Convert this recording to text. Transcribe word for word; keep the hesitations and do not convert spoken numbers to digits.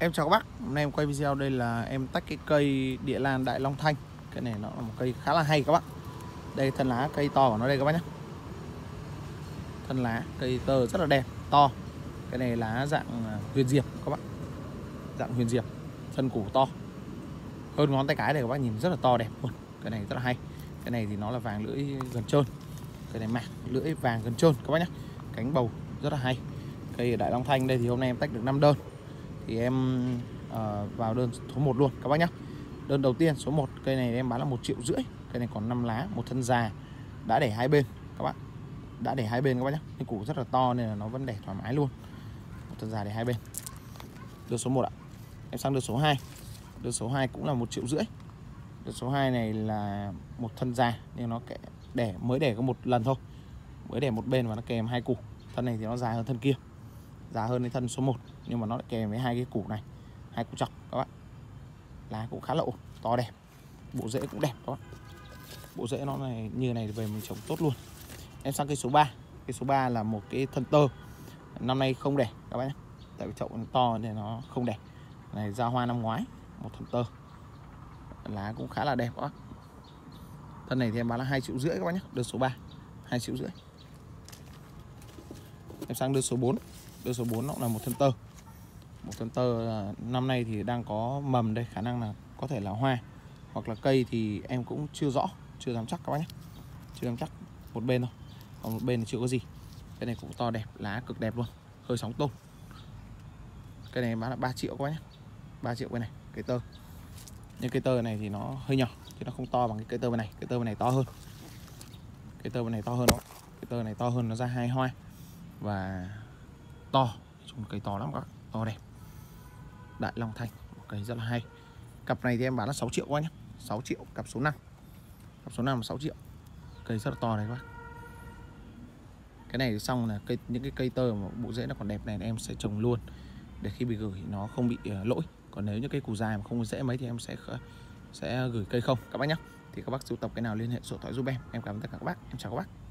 Em chào các bác, hôm nay em quay video đây là em tách cái cây địa lan Đại Long Thanh. Cái này nó là một cây khá là hay các bác. Đây thân lá cây to của nó đây các bác nhé. Thân lá cây tơ rất là đẹp, to. Cái này lá dạng huyền diệp các bác. Dạng huyền diệp, thân củ to. Hơn ngón tay cái này các bác nhìn rất là to đẹp luôn. Cái này rất là hay. Cái này thì nó là vàng lưỡi gần trơn. Cái này mạc lưỡi vàng gần trơn các bác nhé. Cánh bầu rất là hay. Cây Đại Long Thanh đây thì hôm nay em tách được năm đơn. Thì em uh, vào đơn số một luôn các bác nhé. Đơn đầu tiên số một, cây này em bán là một triệu rưỡi. Cây này còn năm lá, một thân già, đã để hai bên các bác. Đã để hai bên các bác nhé. Cái củ rất là to nên là nó vẫn để thoải mái luôn. Một thân già để hai bên. Đơn số một ạ. Em sang đơn số hai. Đơn số hai cũng là một triệu rưỡi. Đơn số hai này là một thân già nhưng nó kệ đẻ mới đẻ có một lần thôi. Mới đẻ một bên và nó kèm hai củ. Thân này thì nó dài hơn thân kia. Già hơn cái thân số một nhưng mà nó lại kèm với hai cái củ này, hai củ chọc các bạn. Lá cũng khá là ổn, to đẹp. Bộ rễ cũng đẹp các bạn. Bộ rễ nó này như này về mình trồng tốt luôn. Em sang cây số ba. Cây số ba là một cái thân tơ. Năm nay không đẻ các bạn nhé. Tại vì chậu nó to nên nó không đẻ. Này ra hoa năm ngoái, một thân tơ. Lá cũng khá là đẹp các bác. Thân này thì em bán là hai triệu rưỡi các bác nhé. Đơn số ba, hai triệu rưỡi. Em sang đơn số bốn. Đơn số bốn nó cũng là một thân tơ. Một thân tơ năm nay thì đang có mầm đây, khả năng là có thể là hoa hoặc là cây thì em cũng chưa rõ, chưa dám chắc các bác nhé. Chưa dám chắc, một bên thôi. Còn một bên thì chưa có gì. Cái này cũng to đẹp, lá cực đẹp luôn, hơi sóng tôm. Cái này bán là ba triệu các bác nhé. ba triệu cái này, cây tơ. Nhưng cây tơ này thì nó hơi nhỏ, chứ nó không to bằng cái cây tơ bên này. Cây tơ bên này to hơn. Cây tơ bên này to hơn đó. Cây tơ này to hơn, nó ra hai hoa và to, chung cây to lắm các bác, to đẹp. Đại Long Thanh, một cây rất là hay. Cặp này thì em bán là sáu triệu quá nhé. sáu triệu, cặp số năm. Cặp số năm là sáu triệu. Cây rất là to này các bác. Cái này xong là cây những cái cây tơ mà bộ rễ nó còn đẹp này em sẽ trồng luôn để khi bị gửi nó không bị uh, lỗi. Còn nếu như cây củ dài mà không có rễ mấy thì em sẽ sẽ gửi cây không các bác nhé. Thì các bác sưu tập cái nào liên hệ số điện thoại giúp em. Em cảm ơn tất cả các bác. Em chào các bác.